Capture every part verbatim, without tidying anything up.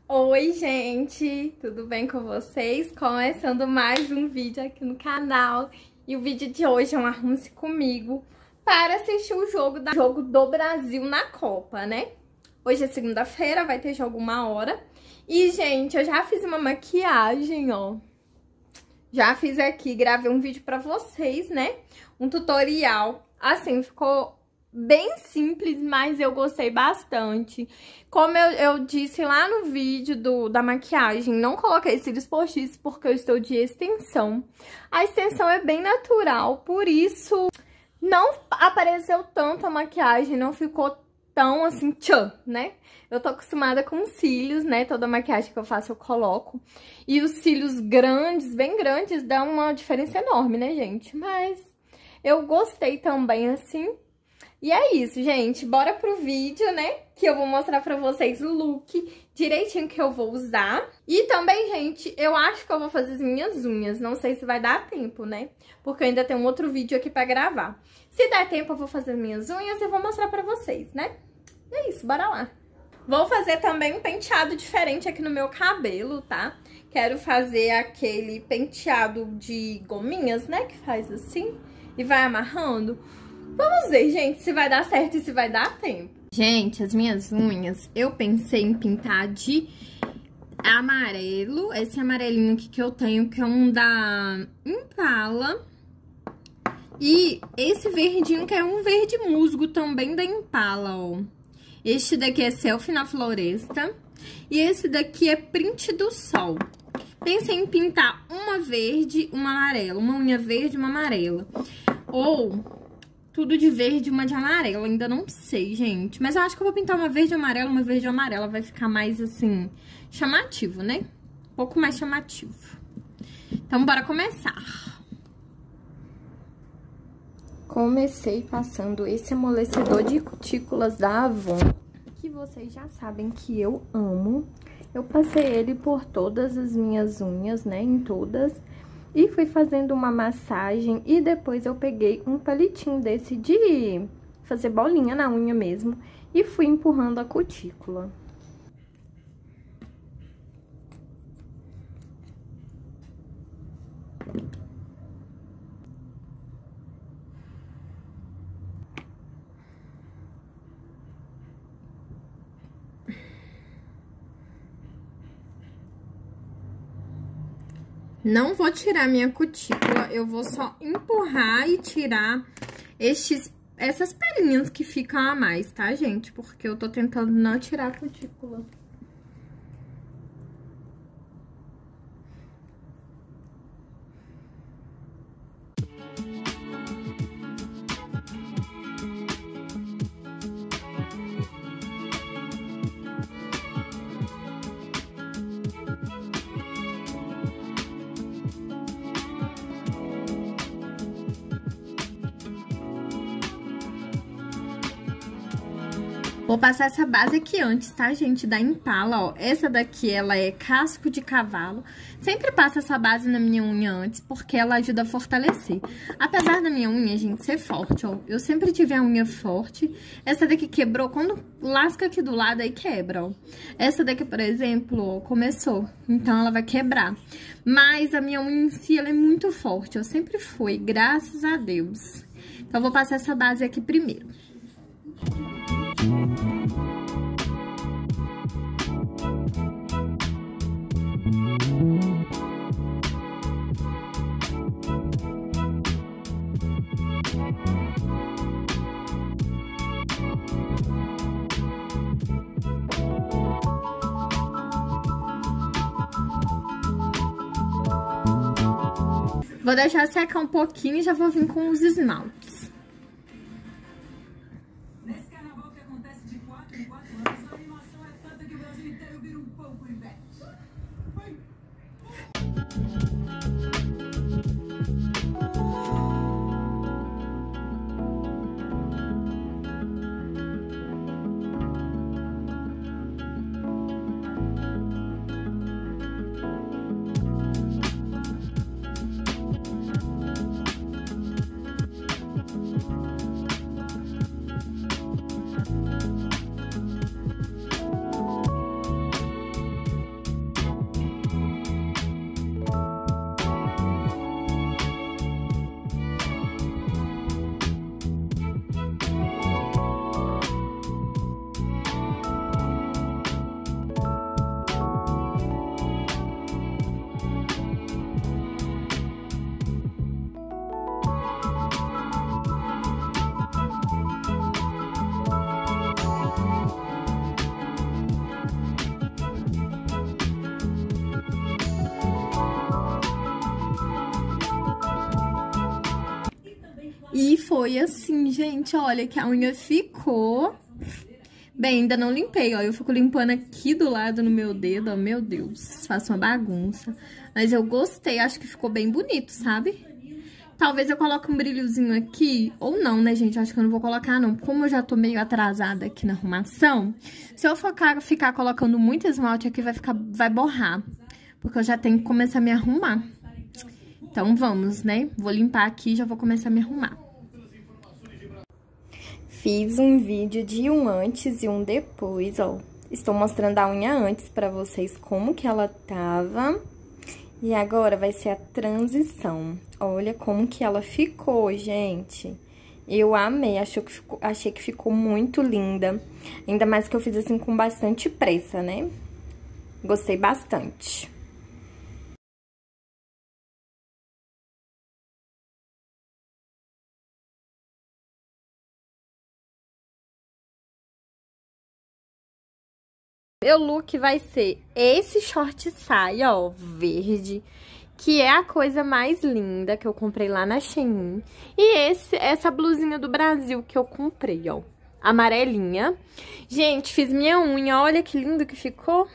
Oi, gente! Tudo bem com vocês? Começando mais um vídeo aqui no canal. E o vídeo de hoje é um Arrume-se Comigo para assistir o jogo, da... jogo do Brasil na Copa, né? Hoje é segunda-feira, vai ter jogo uma hora. E, gente, eu já fiz uma maquiagem, ó. Já fiz aqui, gravei um vídeo pra vocês, né? Um tutorial. Assim, ficou bem simples, mas eu gostei bastante. Como eu, eu disse lá no vídeo do, da maquiagem, não coloquei cílios postiços porque eu estou de extensão. A extensão é bem natural, por isso não apareceu tanto a maquiagem, não ficou tão assim, tchan, né? Eu tô acostumada com cílios, né? Toda maquiagem que eu faço eu coloco. E os cílios grandes, bem grandes, dá uma diferença enorme, né, gente? Mas eu gostei também, assim. E é isso, gente. Bora pro vídeo, né? Que eu vou mostrar pra vocês o look direitinho que eu vou usar. E também, gente, eu acho que eu vou fazer as minhas unhas. Não sei se vai dar tempo, né? Porque eu ainda tenho um outro vídeo aqui pra gravar. Se der tempo, eu vou fazer as minhas unhas e vou mostrar pra vocês, né? E é isso, bora lá. Vou fazer também um penteado diferente aqui no meu cabelo, tá? Quero fazer aquele penteado de gominhas, né? Que faz assim e vai amarrando. Vamos ver, gente, se vai dar certo e se vai dar tempo. Gente, as minhas unhas, eu pensei em pintar de amarelo. Esse amarelinho aqui que eu tenho, que é um da Impala. E esse verdinho, que é um verde musgo também da Impala, ó. Este daqui é Selfie na Floresta. E esse daqui é Print do Sol. Pensei em pintar uma verde, uma amarela. Uma unha verde e uma amarela. Ou tudo de verde e uma de amarelo. Ainda não sei, gente. Mas eu acho que eu vou pintar uma verde e amarela, uma verde e amarela. Vai ficar mais, assim, chamativo, né? Um pouco mais chamativo. Então, bora começar. Comecei passando esse amolecedor de cutículas da Avon, que vocês já sabem que eu amo. Eu passei ele por todas as minhas unhas, né, em todas, e fui fazendo uma massagem. E depois eu peguei um palitinho desse de fazer bolinha na unha mesmo e fui empurrando a cutícula. Não vou tirar minha cutícula, eu vou só empurrar e tirar estes, essas pelinhas que ficam a mais, tá, gente? Porque eu tô tentando não tirar a cutícula. Vou passar essa base aqui antes, tá, gente? Da Impala, ó. Essa daqui, ela é casco de cavalo. Sempre passo essa base na minha unha antes, porque ela ajuda a fortalecer. Apesar da minha unha, gente, ser forte, ó. Eu sempre tive a unha forte. Essa daqui quebrou, quando lasca aqui do lado, aí quebra, ó. Essa daqui, por exemplo, ó, começou. Então, ela vai quebrar. Mas a minha unha em si, ela é muito forte, ó. Sempre foi, graças a Deus. Então, eu vou passar essa base aqui primeiro. Vou deixar secar um pouquinho e já vou vir com os esmaltes. Nesse carnaval que acontece de quatro em quatro anos, a animação é tanta que o Brasil inteiro vira um pouco inveja. foi assim, gente, olha que a unha ficou... Bem, ainda não limpei, ó, eu fico limpando aqui do lado no meu dedo, ó, meu Deus, faço uma bagunça. Mas eu gostei, acho que ficou bem bonito, sabe? Talvez eu coloque um brilhozinho aqui, ou não, né, gente? Acho que eu não vou colocar, não. Como eu já tô meio atrasada aqui na arrumação, se eu focar, ficar colocando muito esmalte aqui, vai, ficar, vai borrar. Porque eu já tenho que começar a me arrumar. Então, vamos, né? Vou limpar aqui e já vou começar a me arrumar. Fiz um vídeo de um antes e um depois, ó. Estou mostrando a unha antes pra vocês como que ela tava. E agora vai ser a transição. Olha como que ela ficou, gente. Eu amei, achei que ficou, achei que ficou muito linda. Ainda mais que eu fiz assim com bastante pressa, né? Gostei bastante. Meu look vai ser esse short saia, ó, verde, que é a coisa mais linda que eu comprei lá na Shein. E esse, essa blusinha do Brasil que eu comprei, ó, amarelinha. Gente, fiz minha unha, olha que lindo que ficou.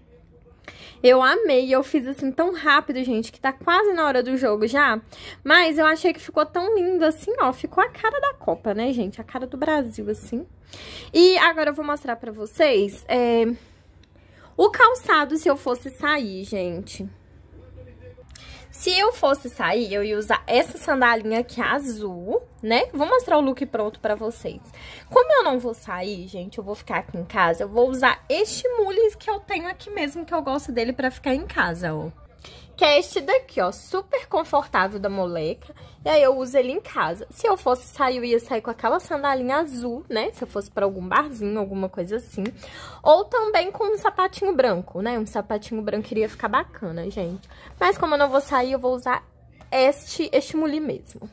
Eu amei, eu fiz assim tão rápido, gente, que tá quase na hora do jogo já. Mas eu achei que ficou tão lindo assim, ó, ficou a cara da Copa, né, gente? A cara do Brasil, assim. E agora eu vou mostrar pra vocês... É... O calçado, se eu fosse sair, gente. Se eu fosse sair, eu ia usar essa sandalinha aqui azul, né? Vou mostrar o look pronto pra vocês. Como eu não vou sair, gente, eu vou ficar aqui em casa, eu vou usar este mules que eu tenho aqui mesmo, que eu gosto dele pra ficar em casa, ó. Que é este daqui, ó, super confortável da Moleca. E aí eu uso ele em casa. Se eu fosse sair, eu ia sair com aquela sandalinha azul, né? Se eu fosse pra algum barzinho, alguma coisa assim. Ou também com um sapatinho branco, né? Um sapatinho branco iria ficar bacana, gente. Mas como eu não vou sair, eu vou usar este, este muli mesmo.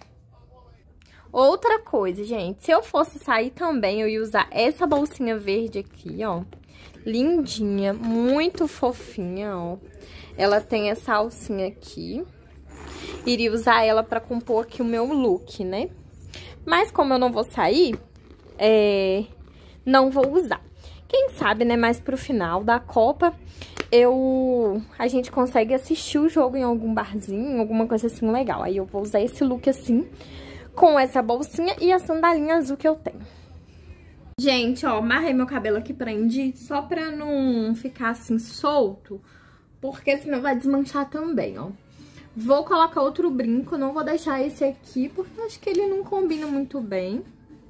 Outra coisa, gente, se eu fosse sair também, eu ia usar essa bolsinha verde aqui, ó. Lindinha, muito fofinha, ó. Ela tem essa alcinha aqui. Iria usar ela pra compor aqui o meu look, né? Mas como eu não vou sair, é... não vou usar. Quem sabe, né, mais pro final da Copa, eu... a gente consegue assistir o jogo em algum barzinho, alguma coisa assim legal. Aí eu vou usar esse look assim, com essa bolsinha e a sandalinha azul que eu tenho. Gente, ó, amarrei meu cabelo aqui, prendi, só pra não ficar assim solto, porque senão vai desmanchar também, ó. Vou colocar outro brinco, não vou deixar esse aqui, porque eu acho que ele não combina muito bem.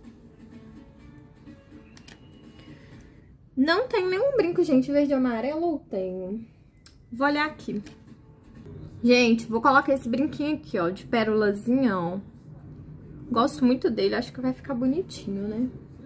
Não tem nenhum brinco, gente, verde e amarelo, ou tenho? Vou olhar aqui. Gente, vou colocar esse brinquinho aqui, ó, de pérolazinha, ó. Gosto muito dele, acho que vai ficar bonitinho, né?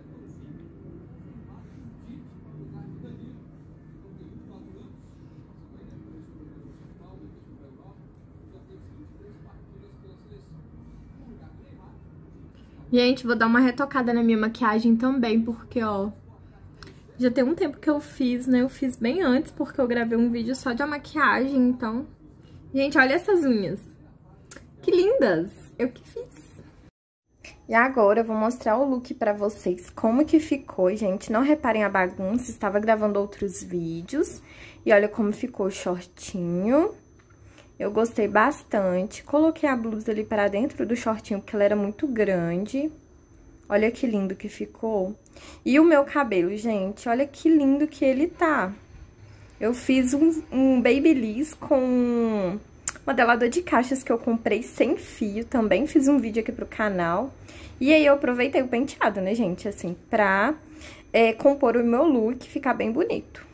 Gente, vou dar uma retocada na minha maquiagem também, porque, ó, já tem um tempo que eu fiz, né? Eu fiz bem antes, porque eu gravei um vídeo só de maquiagem, então... Gente, olha essas unhas. Que lindas! Eu que fiz. E agora eu vou mostrar o look pra vocês, como que ficou, gente. Não reparem a bagunça, estava gravando outros vídeos. E olha como ficou o shortinho. Eu gostei bastante. Coloquei a blusa ali pra dentro do shortinho, porque ela era muito grande. Olha que lindo que ficou. E o meu cabelo, gente, olha que lindo que ele tá. Eu fiz um, um babyliss com modelador de cachos que eu comprei sem fio. Também fiz um vídeo aqui pro canal. E aí eu aproveitei o penteado, né, gente, assim, pra é, compor o meu look, ficar bem bonito.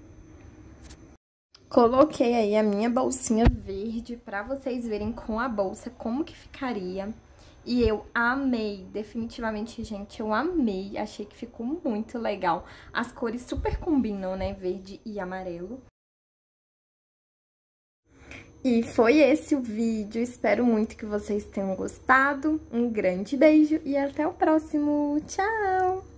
Coloquei aí a minha bolsinha verde pra vocês verem com a bolsa como que ficaria. E eu amei, definitivamente, gente, eu amei. Achei que ficou muito legal. As cores super combinam, né, verde e amarelo. E foi esse o vídeo. Espero muito que vocês tenham gostado. Um grande beijo e até o próximo. Tchau!